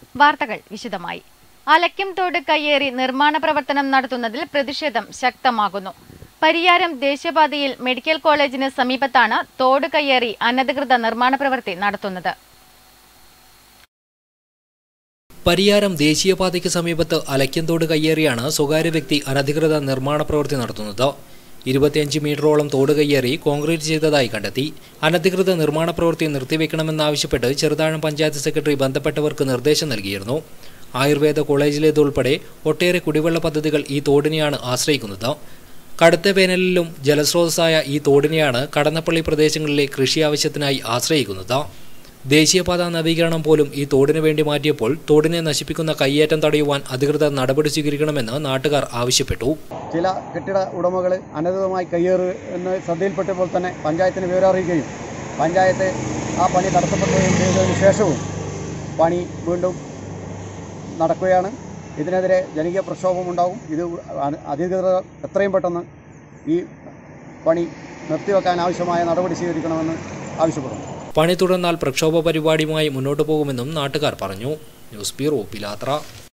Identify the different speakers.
Speaker 1: വാർത്തകൾ വിശദമായി. അലക്യം തോട് കയ്യേറി നിർമ്മാണ പ്രവർത്തനം നടത്തുന്നതിൽ പ്രതിഷേധം ശക്തമാകുന്നു. പരിയാരം ദേശീയപാതയിൽ മെഡിക്കൽ കോളേജിന് സമീപത്താണ് തോട് കയ്യേറി അനധികൃത നിർമ്മാണ പ്രവൃത്തി നടത്തുന്നത്.
Speaker 2: പരിയാരം ദേശീയപാതയ്ക്ക് സമീപത്ത് അലക്യം തോട് കയ്യേറിയാണ് സ്വകാര്യ വ്യക്തി അനധികൃത നിർമ്മാണ പ്രവൃത്തി നടത്തുന്നത്. 25 മീറ്ററോളം തോട് കയ്യേറി കോൺക്രീറ്റ് ചെയ്തതായി കണ്ടെത്തി. അനധികൃത നിർമ്മാണ പ്രവൃത്തി നിർത്തിവെക്കണമെന്നാവശ്യപ്പെട്ട് ചെറുതാഴം പഞ്ചായത്ത് സെക്രട്ടറി ബന്ധപ്പെട്ടവർക്ക് നിർദ്ദേശം നൽകിയിരുന്നു. ആയുർവേദ കോളേജിലേതുൾപ്പെടെ ഒട്ടേറെ കുടിവെള്ള പദ്ധതികൾ ഈ തോടിനെയാണ് ആശ്രയിക്കുന്നത്. കടുത്ത വേനലിലും ജലസ്രോതസ്സായ ഈ തോടിനെയാണ് കടന്നപ്പള്ളി പ്രദേശങ്ങളിലെ കൃഷി ആവശ്യത്തിനായി ആശ്രയിക്കുന്നത്. ദേശീയപാത നവീകരണം പോലും ഈ തോടിനു വേണ്ടി മാറ്റിയപ്പോൾ തോടിനെ നശിപ്പിക്കുന്ന കയ്യേറ്റം തടയുവാൻ അധികൃതർ നടപടി സ്വീകരിക്കണമെന്ന് നാട്ടുകാർ ആവശ്യപ്പെട്ടു.
Speaker 3: ചില കെട്ടിട ഉടമകൾ അനധികൃതമായി കയ്യേറുന്ന ശ്രദ്ധയിൽപ്പെട്ടപ്പോൾ തന്നെ പഞ്ചായത്തിന് വിവരം അറിയിക്കുകയും പഞ്ചായത്ത് ആ പണി തടസ്സപ്പെടുകയും ചെയ്തതിനു ശേഷവും പണി വീണ്ടും നടക്കുകയാണ്. ഇതിനെതിരെ ജനകീയ പ്രക്ഷോഭമുണ്ടാകും. ഇത് അധികൃതർ എത്രയും പെട്ടെന്ന് ഈ പണി നിർത്തിവെക്കാൻ ആവശ്യമായ നടപടി സ്വീകരിക്കണമെന്ന് ആവശ്യപ്പെടുന്നു.
Speaker 2: പണി തുടർന്നാൽ പ്രക്ഷോഭ പരിപാടിയുമായി മുന്നോട്ടു പോകുമെന്നും നാട്ടുകാർ പറഞ്ഞു. ന്യൂസ് ബ്യൂറോ, പിലാത്ര.